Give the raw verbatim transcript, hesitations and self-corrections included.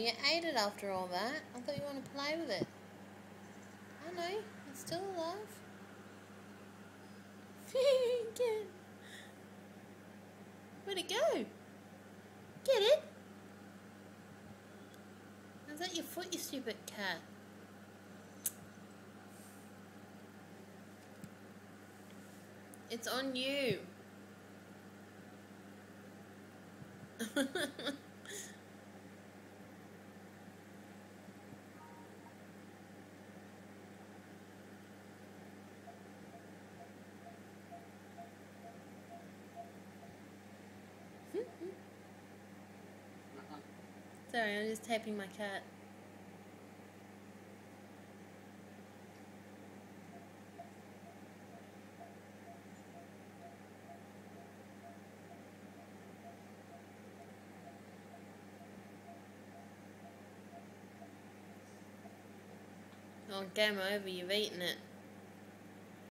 you ate it after all that. I thought you wanted to play with it. I know, it's still alive. Where'd it go? Get it? Is that your foot, you stupid cat? It's on you. Sorry, I'm just taping my cat. Oh, game over, you've eaten it.